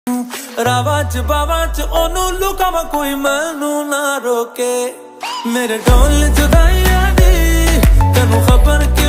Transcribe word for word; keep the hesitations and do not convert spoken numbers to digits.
रावा च बावा च ओनू लुकावा कोई मैनू ना रोके मेरे ढोल जुदाइयां दी तेनू खबर क्यों